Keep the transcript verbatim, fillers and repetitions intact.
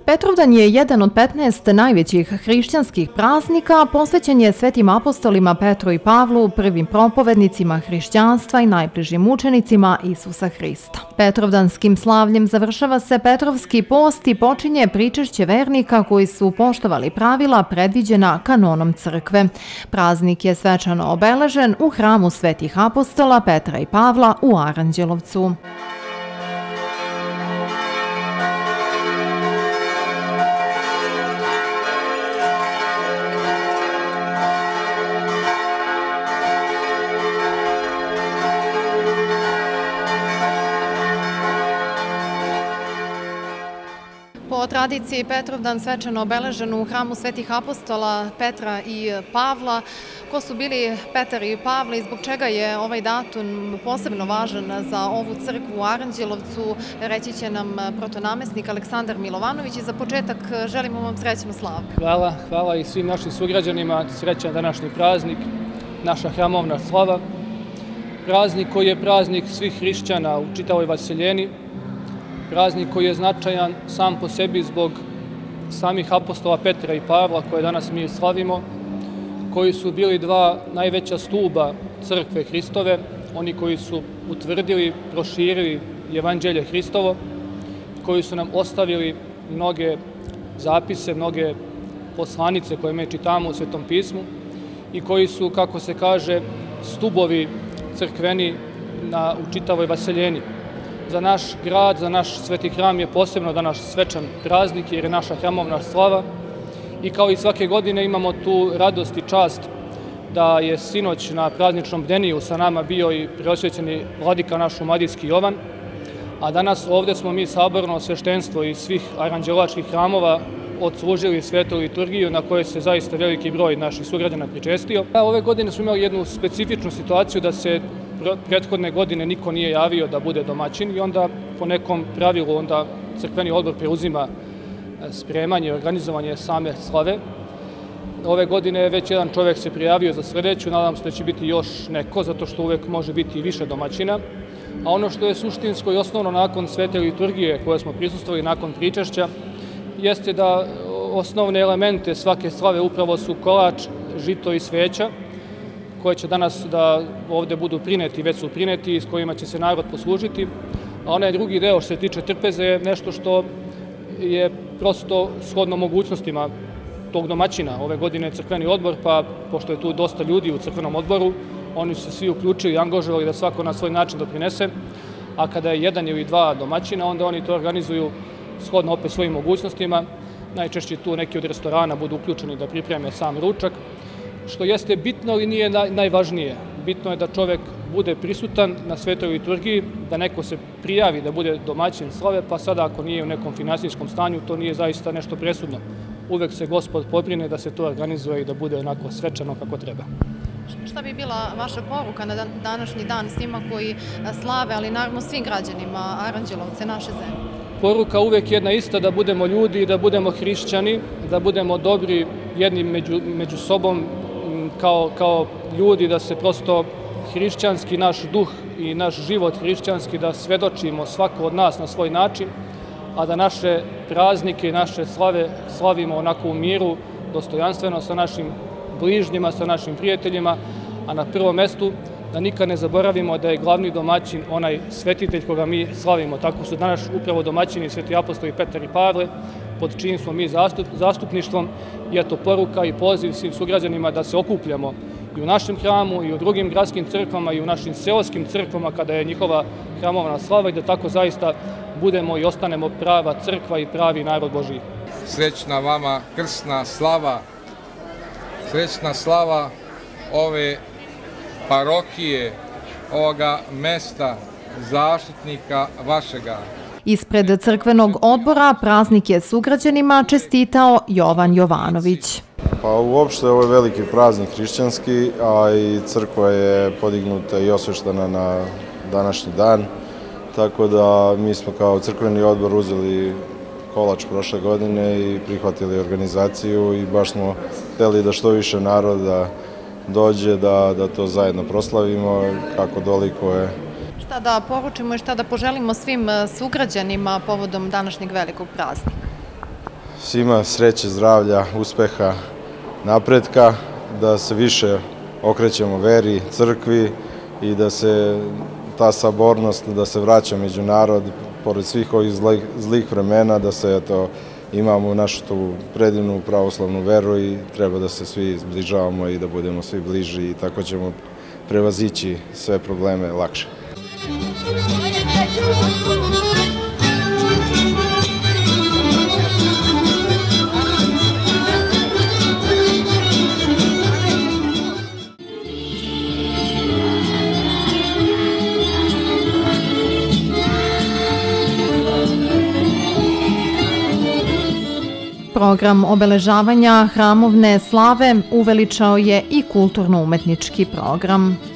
Petrovdan je jedan od petnaest najvećih hrišćanskih praznika, posvećen je svetim apostolima Petru i Pavlu, prvim propovednicima hrišćanstva i najbližim učenicima Isusa Hrista. Petrovdanskim slavljem završava se Petrovski post i počinje pričešće vernika koji su poštovali pravila predviđena kanonom crkve. Praznik je svečano obeležen u hramu svetih apostola Petra i Pavla u Aranđelovcu. Po tradiciji Petrovdan svečano obeležen u hramu svetih apostola Petra i Pavla. Ko su bili Petar i Pavle i zbog čega je ovaj datum posebno važan za ovu crkvu u Aranđelovcu, reći će nam protonamestnik Aleksandar Milovanović. I za početak želimo vam srećnu slavu. Hvala, hvala i svim našim sugrađanima. Srećan današnji praznik, naša hramovna slava. Praznik koji je praznik svih hrišćana u čitavoj vaseljeni. Praznik koji je značajan sam po sebi zbog samih apostola Petra i Pavla koje danas mi slavimo, koji su bili dva najveća stuba crkve Hristove, oni koji su utvrdili, proširili evanđelje Hristovo, koji su nam ostavili mnoge zapise, mnoge poslanice koje mi čitamo u Svetom pismu i koji su, kako se kaže, stubovi crkveni na, u čitavoj vaseljeni. Za naš grad, za naš sveti hram je posebno danas svečan praznik jer je naša hramovna slava i kao i svake godine imamo tu radost i čast da je sinoć na prazničnom bdeniju sa nama bio i preosvećeni vladika naš Šumadijski Jovan, a danas ovde smo mi saborno sveštenstvo iz svih aranđelovačkih hramova odslužili svetu liturgiju na kojoj se zaista veliki broj naših sugrađana pričestio. Ove godine smo imali jednu specifičnu situaciju da se prethodne godine niko nije javio da bude domaćin i onda po nekom pravilu onda crkveni odbor preuzima spremanje i organizovanje same slave. Ove godine već jedan čovek se prijavio za sledeću, nadam se da će biti još neko, zato što uvek može biti i više domaćina. A ono što je suštinsko i osnovno nakon svete liturgije koje smo prisustvovali nakon pričešća, jeste da osnovne elemente svake slave upravo su kolač, žito i sveća, koje će danas da ovde budu prineti, već su prineti i s kojima će se narod poslužiti. A onaj drugi deo što se tiče trpeze je nešto što je prosto shodno mogućnostima tog domaćina. Ove godine je crkveni odbor, pa pošto je tu dosta ljudi u crkvenom odboru, oni su se svi uključili i angažovali da svako na svoj način doprinese, a kada je jedan ili dva domaćina, onda oni to organizuju shodno opet svojim mogućnostima. Najčešće tu neki od restorana budu uključeni da pripreme sam ručak, što jeste bitno, ali nije najvažnije. Bitno je da čovek bude prisutan na svetoj liturgiji, da neko se prijavi da bude domaćin slave, pa sada ako nije u nekom finansijskom stanju, to nije zaista nešto presudno. Uvek se Gospod pobrine da se to organizuje i da bude onako svečano kako treba. Šta bi bila vaša poruka na današnji dan svima koji slave, ali naravno svim građanima Aranđelovce, naše zemlje? Poruka uvek jedna ista, da budemo ljudi, da budemo hrišćani, da budemo dobri jedni među, među sobom, Kao, kao ljudi, da se prosto hrišćanski naš duh i naš život hrišćanski da svedočimo svako od nas na svoj način, a da naše praznike i naše slave slavimo onako u miru, dostojanstveno sa našim bližnjima, sa našim prijateljima, a na prvom mestu da nikad ne zaboravimo da je glavni domaćin onaj svetitelj koga mi slavimo. Tako su danas upravo domaćini sveti apostoli Petar i Pavle, pod čijim smo mi zastup, zastupništvom i eto poruka i poziv svim sugrađanima da se okupljamo i u našem hramu i u drugim gradskim crkvama i u našim seoskim crkvama kada je njihova hramovna slava i da tako zaista budemo i ostanemo prava crkva i pravi narod Božiji. Srećna vama krsna slava, srećna slava ove parohije, ovoga mesta zaštitnika vašega. Ispred crkvenog odbora praznik je sugrađanima čestitao Jovan Jovanović. Pa uopšte ovo je veliki praznik hrišćanski, a i crkva je podignuta i osveštena na današnji dan, tako da mi smo kao crkveni odbor uzeli kolač prošle godine i prihvatili organizaciju i baš smo hteli da što više naroda dođe, da, da to zajedno proslavimo kako dolikuje. Šta da poručimo i šta da poželimo svim sugrađanima povodom današnjeg velikog praznika? svima sreće, zdravlja, uspeha, napretka, da se više okrećemo veri, crkvi i da se ta sabornost, da se vraća među narod, pored svih ovih zlih vremena, da se eto, imamo našu tu predivnu pravoslavnu veru i treba da se svi zbližavamo i da budemo svi bliži i tako ćemo prevazići sve probleme lakše. Program obeležavanja hramovne slave uveličao je i kulturno-umetnički program.